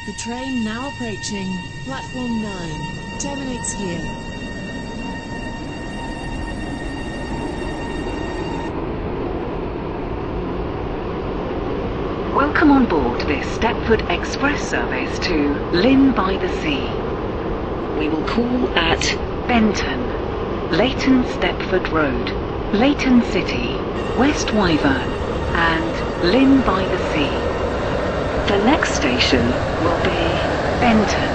The train now approaching platform 9 terminates here. Welcome on board this Deptford Express service to Lynn by the Sea. We will call at Benton, Leighton Stepford Road, Leighton City, West Wyvern and Lynn by the Sea. The next station will be Benton.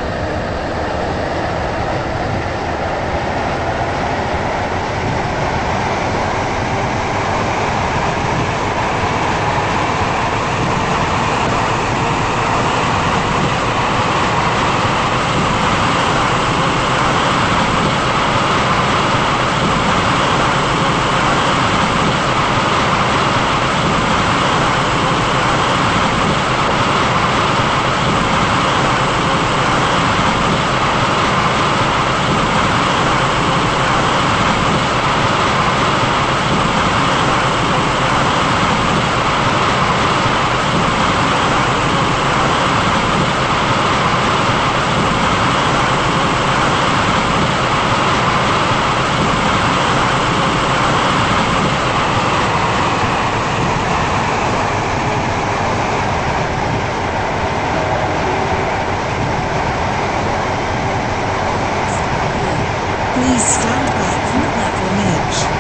Please stand back from the platform edge.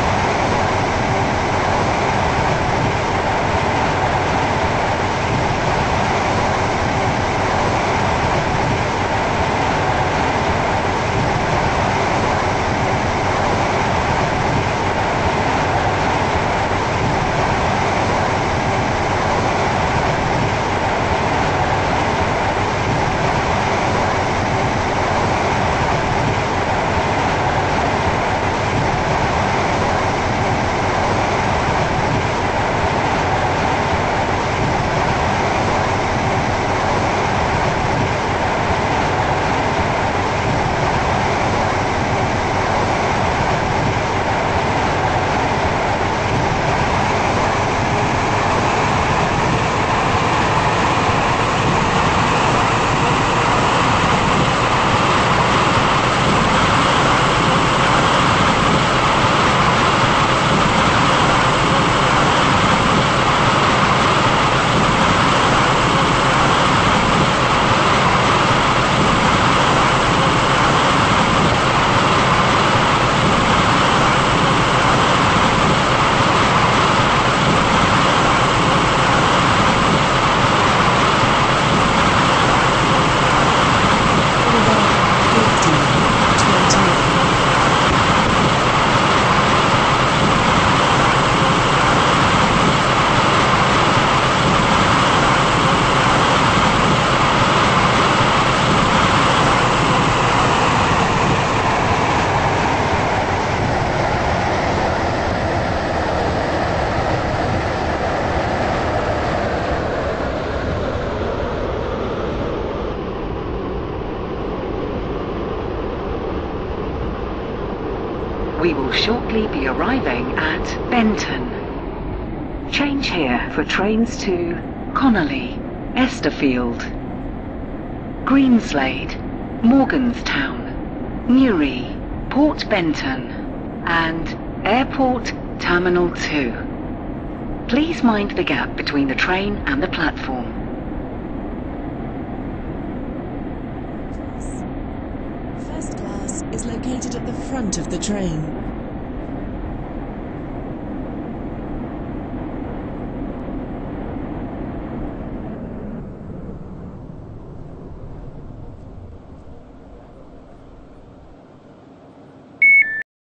We will shortly be arriving at Benton. Change here for trains to Connolly, Esterfield, Greenslade, Morganstown, Newry, Port Benton and Airport Terminal 2. Please mind the gap between the train and the platform. First class is located at the front of the train.